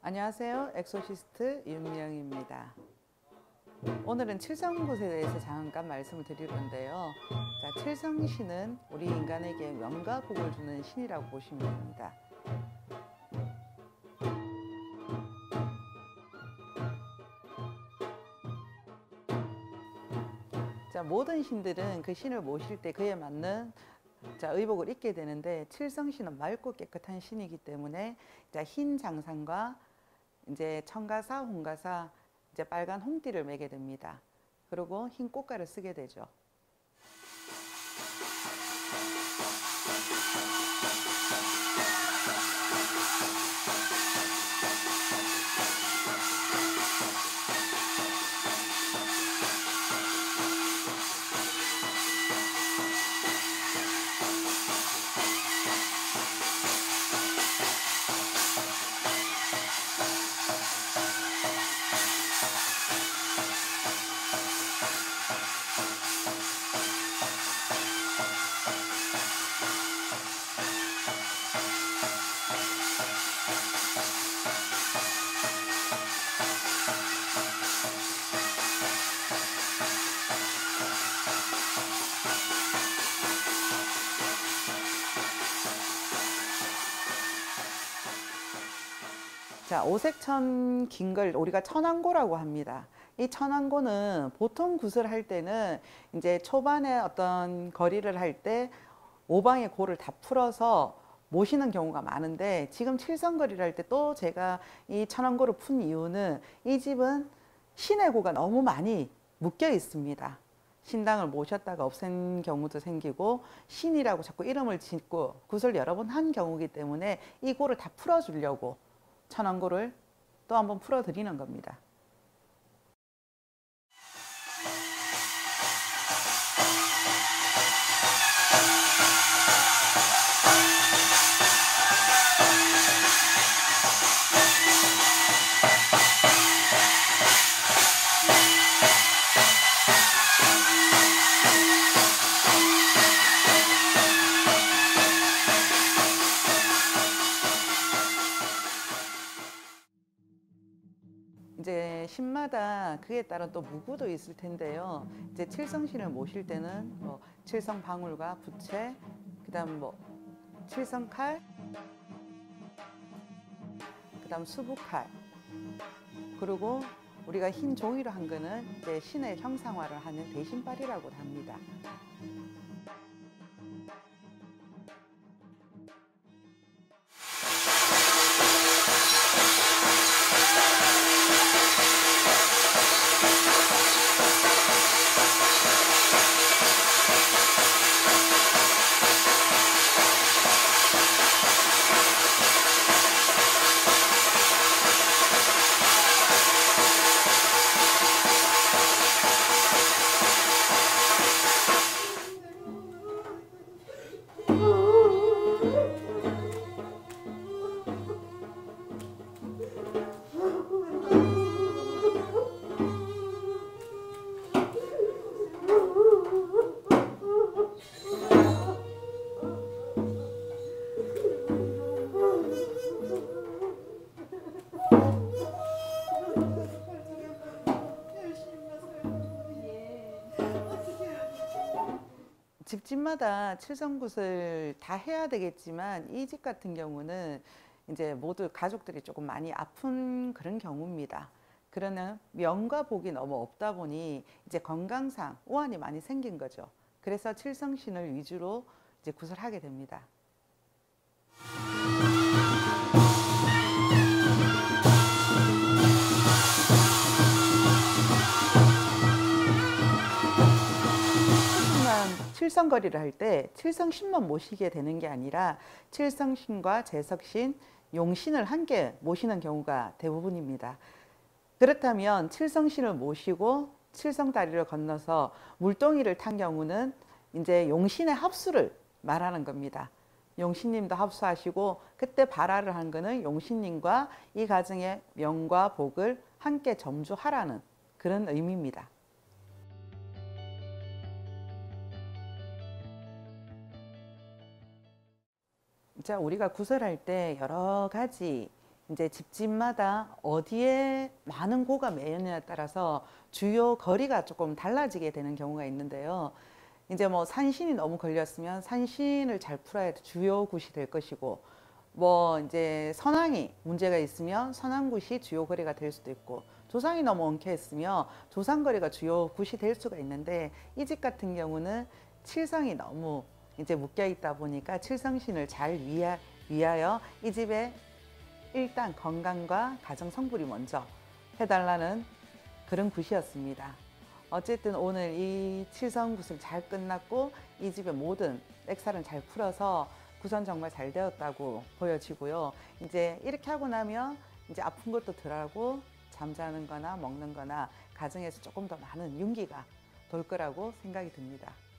안녕하세요. 엑소시스트 윤미영입니다. 오늘은 칠성굿에 대해서 잠깐 말씀을 드리려는데요. 자, 칠성신은 우리 인간에게 명과 복을 주는 신이라고 보시면 됩니다. 자, 모든 신들은 그 신을 모실 때 그에 맞는 의복을 입게 되는데, 칠성신은 맑고 깨끗한 신이기 때문에 흰 장상과 청가사, 홍가사, 빨간 홍띠를 매게 됩니다. 그리고 흰 꽃가를 쓰게 되죠. 자, 오색천 긴 걸 우리가 천왕고라고 합니다. 이 천왕고는 보통 굿을 할 때는 초반에 어떤 거리를 할 때 오방의 고를 다 풀어서 모시는 경우가 많은데, 지금 칠성거리를 할 때 또 제가 이 천왕고를 푼 이유는 이 집은 신의 고가 너무 많이 묶여 있습니다. 신당을 모셨다가 없앤 경우도 생기고 신이라고 자꾸 이름을 짓고 굿을 여러 번 한 경우이기 때문에 이 고를 다 풀어주려고 천왕고를 또 한번 풀어드리는 겁니다. 신마다 그에 따른 또 무구도 있을 텐데요. 칠성신을 모실 때는 칠성방울과 부채, 그다음 칠성칼, 그다음 수북칼, 그리고 우리가 흰 종이로 한 거는 신의 형상화를 하는 대신발이라고 합니다. 집집마다 칠성굿을 다 해야 되겠지만, 이 집 같은 경우는 모두 가족들이 조금 많이 아픈 그런 경우입니다. 그러나 명과 복이 너무 없다 보니 건강상 우환이 많이 생긴 거죠. 그래서 칠성신을 위주로 굿을 하게 됩니다. 칠성거리를 할 때 칠성신만 모시게 되는 게 아니라 칠성신과 재석신, 용신을 함께 모시는 경우가 대부분입니다. 그렇다면 칠성신을 모시고 칠성다리를 건너서 물동이를 탄 경우는 용신의 합수를 말하는 겁니다. 용신님도 합수하시고, 그때 발화를 한 거는 용신님과 이 가정의 명과 복을 함께 점주하라는 그런 의미입니다. 자, 우리가 구설할 때 여러 가지 이제 집집마다 어디에 많은 고가 매였냐에 따라서 주요 거리가 조금 달라지게 되는 경우가 있는데요. 이제 뭐 산신이 너무 걸렸으면 산신을 잘 풀어야 주요 굿이 될 것이고, 뭐 이제 선왕이 문제가 있으면 선왕굿이 주요 거리가 될 수도 있고, 조상이 너무 엉켜있으면 조상거리가 주요 굿이 될 수가 있는데, 이 집 같은 경우는 칠성이 너무 이제 묶여 있다 보니까 칠성신을 잘 위하여 이 집에 일단 건강과 가정 성불이 먼저 해달라는 그런 굿이었습니다. 어쨌든 오늘 이 칠성굿은 잘 끝났고 이 집의 모든 액살은 잘 풀어서 구선 정말 잘 되었다고 보여지고요. 이제 이렇게 하고 나면 이제 아픈 것도 덜하고 잠자는 거나 먹는 거나 가정에서 조금 더 많은 윤기가 돌 거라고 생각이 듭니다.